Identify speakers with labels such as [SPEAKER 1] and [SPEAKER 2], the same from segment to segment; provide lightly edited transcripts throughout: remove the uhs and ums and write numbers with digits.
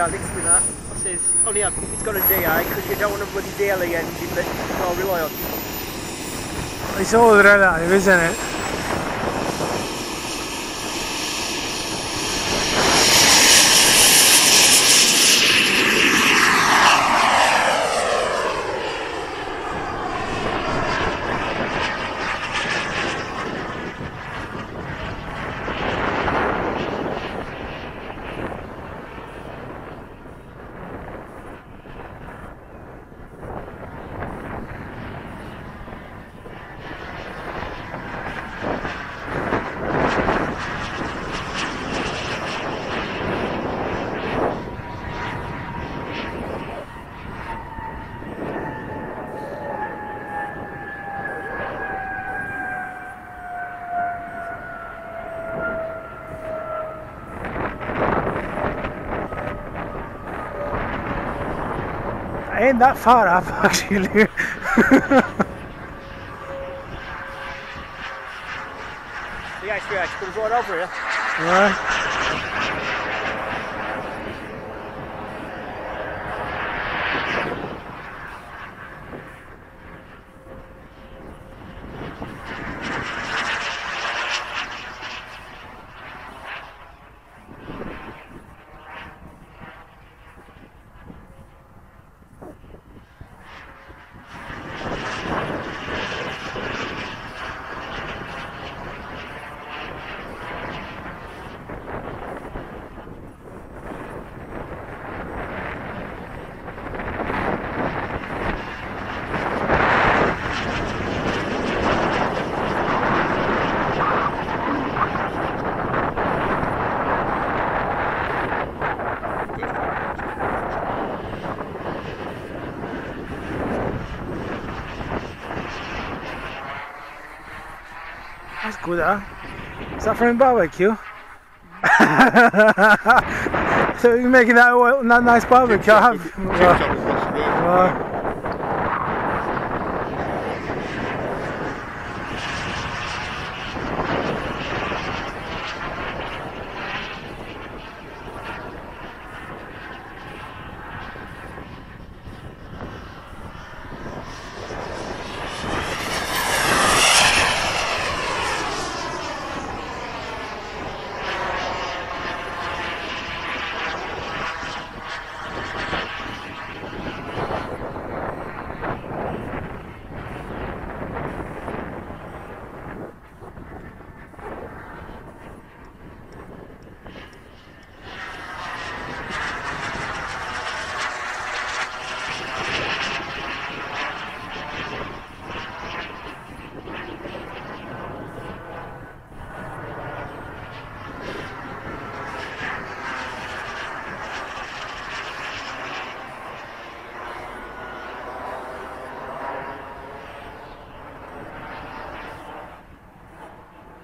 [SPEAKER 1] Alex with that. I says, only it's got a DA because you don't want a bloody DLE engine that you can't rely on.
[SPEAKER 2] It's all relative, isn't it? I ain't that far up actually.
[SPEAKER 1] The H3H comes right over here.
[SPEAKER 2] Right. That's good, huh? Is that from barbecue? So you're making that nice barbecue?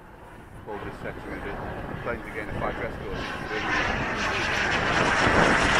[SPEAKER 3] All this section of it, planes again if I dress good.